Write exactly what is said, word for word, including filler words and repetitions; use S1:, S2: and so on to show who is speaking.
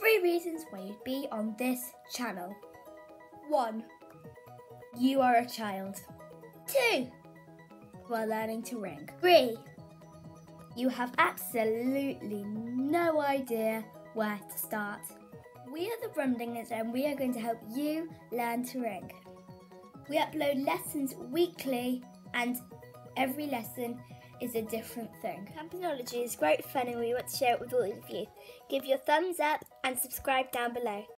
S1: three reasons why you'd be on this channel. One, you are a child. Two, you are learning to ring. Three, you have absolutely no idea where to start. We are the Brumdingers and we are going to help you learn to ring. We upload lessons weekly and every lesson is a different thing. Campanology is great fun and we want to share it with all of you. Give your thumbs up and subscribe down below.